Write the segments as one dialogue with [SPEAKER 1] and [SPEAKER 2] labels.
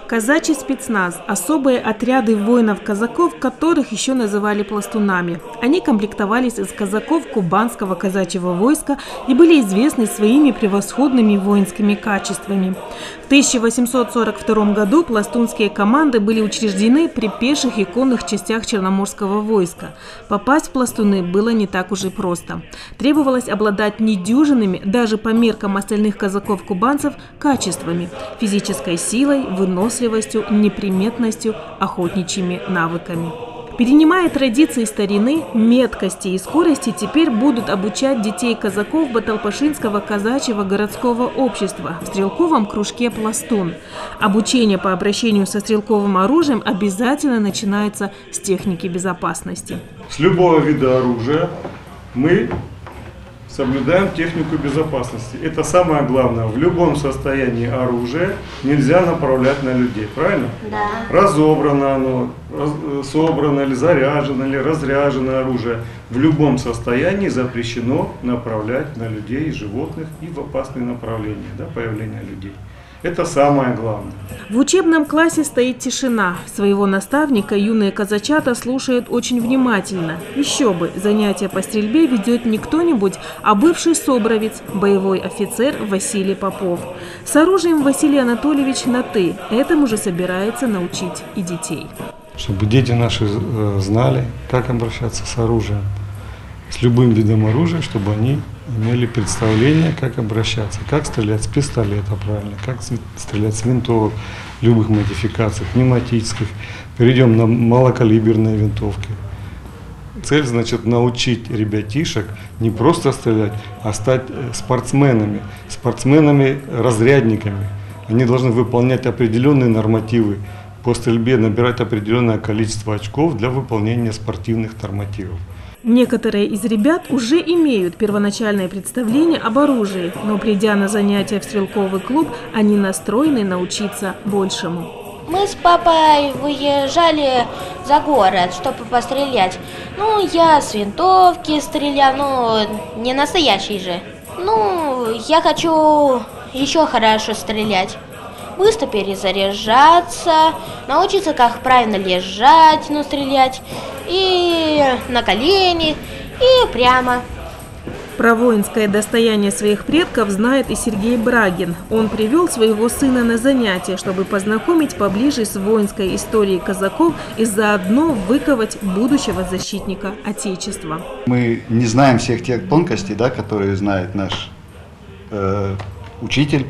[SPEAKER 1] Казачий спецназ – особые отряды воинов-казаков, которых еще называли пластунами. Они комплектовались из казаков кубанского казачьего войска и были известны своими превосходными воинскими качествами. В 1842 году пластунские команды были учреждены при пеших и конных частях Черноморского войска. Попасть в пластуны было не так уж и просто. Требовалось обладать недюжинными, даже по меркам остальных казаков-кубанцев, качествами – физической силой, выносливостью, неприметностью, охотничьими навыками. Перенимая традиции старины, меткости и скорости, теперь будут обучать детей казаков Баталпашинского казачьего городского общества в стрелковом кружке «Пластун». Обучение по обращению со стрелковым оружием обязательно начинается с техники безопасности.
[SPEAKER 2] С любого вида оружия мы соблюдаем технику безопасности. Это самое главное. В любом состоянии оружия нельзя направлять на людей. Правильно?
[SPEAKER 3] Да.
[SPEAKER 2] Разобрано оно, собрано или заряжено, или разряжено оружие. В любом состоянии запрещено направлять на людей и животных и в опасные направления, появления людей. Это самое главное.
[SPEAKER 1] В учебном классе стоит тишина. Своего наставника юные казачата слушают очень внимательно. Еще бы, занятия по стрельбе ведет не кто-нибудь, а бывший собровец, боевой офицер Василий Попов. С оружием Василий Анатольевич на «ты». Этому же собирается научить и детей.
[SPEAKER 4] Чтобы дети наши знали, как обращаться с оружием, с любым видом оружия, чтобы они имели представление, как обращаться, как стрелять с пистолета правильно, как стрелять с винтовок любых модификаций, пневматических. Перейдем на малокалиберные винтовки. Цель, значит, научить ребятишек не просто стрелять, а стать спортсменами-разрядниками. Они должны выполнять определенные нормативы по стрельбе, набирать определенное количество очков для выполнения спортивных нормативов.
[SPEAKER 1] Некоторые из ребят уже имеют первоначальное представление об оружии, но придя на занятия в стрелковый клуб, они настроены научиться большему.
[SPEAKER 3] Мы с папой выезжали за город, чтобы пострелять. Я с винтовки стрелял, не настоящий же. Я хочу еще хорошо стрелять. Быстро перезаряжаться, научиться, как правильно лежать, стрелять, и на колени, и прямо.
[SPEAKER 1] Про воинское достояние своих предков знает и Сергей Брагин. Он привел своего сына на занятия, чтобы познакомить поближе с воинской историей казаков и заодно выковать будущего защитника Отечества.
[SPEAKER 5] Мы не знаем всех тех тонкостей, которые знает наш учитель.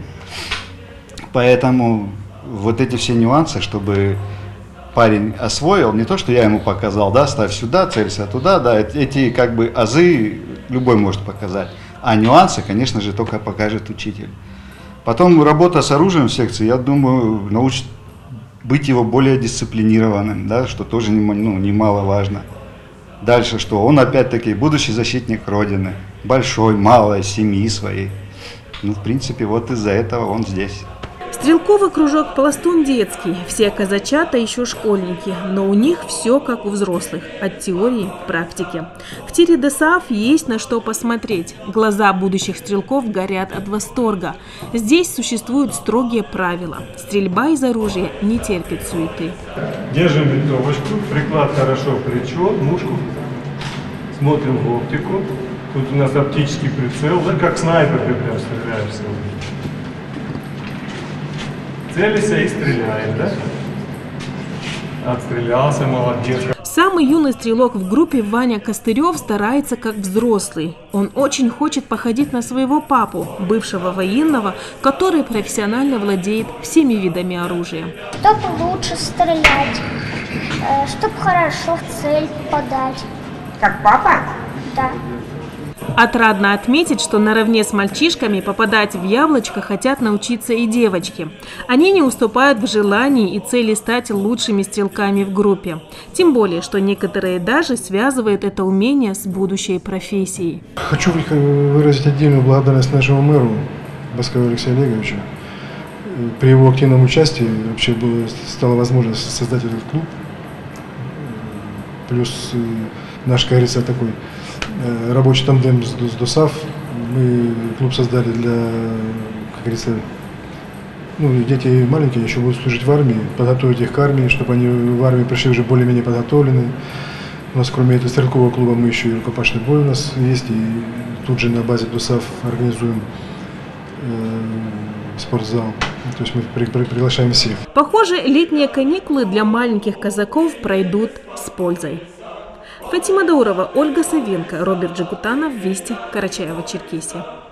[SPEAKER 5] Поэтому вот эти все нюансы, чтобы парень освоил, не то, что я ему показал, ставь сюда, целься туда, эти азы любой может показать. А нюансы, конечно же, только покажет учитель. Потом работа с оружием в секции, я думаю, научит быть его более дисциплинированным, что тоже немаловажно. Дальше что? Он опять-таки будущий защитник Родины, большой, малой, семьи своей. В принципе, вот из-за этого он здесь.
[SPEAKER 1] Стрелковый кружок «Пластун» детский. Все казачата еще школьники, но у них все как у взрослых, от теории к практике. В тире ДОСААФ есть на что посмотреть. Глаза будущих стрелков горят от восторга. Здесь существуют строгие правила. Стрельба из оружия не терпит суеты.
[SPEAKER 2] Держим винтовочку, приклад хорошо в плечо, мушку, смотрим в оптику. Тут у нас оптический прицел, как снайпер ты прям стреляешь. Целися и стреляет, Отстрелялся, молодец.
[SPEAKER 1] Самый юный стрелок в группе Ваня Костырев старается как взрослый. Он очень хочет походить на своего папу, бывшего военного, который профессионально владеет всеми видами оружия.
[SPEAKER 6] Чтобы лучше стрелять, чтобы хорошо в цель попадать.
[SPEAKER 7] Как папа?
[SPEAKER 6] Да.
[SPEAKER 1] Отрадно отметить, что наравне с мальчишками попадать в яблочко хотят научиться и девочки. Они не уступают в желании и цели стать лучшими стрелками в группе. Тем более, что некоторые даже связывают это умение с будущей профессией.
[SPEAKER 8] Хочу выразить отдельную благодарность нашему мэру Баскову Алексею Олеговичу. При его активном участии вообще стала возможность создать этот клуб. Плюс наш, как говорится, такой рабочий тандем с ДОСААФ. Мы клуб создали для, как говорится, ну, дети маленькие еще будут служить в армии, подготовить их к армии, чтобы они в армию пришли уже более-менее подготовлены. У нас кроме этого стрелкового клуба мы еще и рукопашный бой у нас есть, и тут же на базе ДОСАВ организуем спортзал. То есть мы приглашаем всех.
[SPEAKER 1] Похоже, летние каникулы для маленьких казаков пройдут с пользой. Фатима Даурова, Ольга Савенко, Роберт Джигутанов, Вести, Карачаево-Черкесия.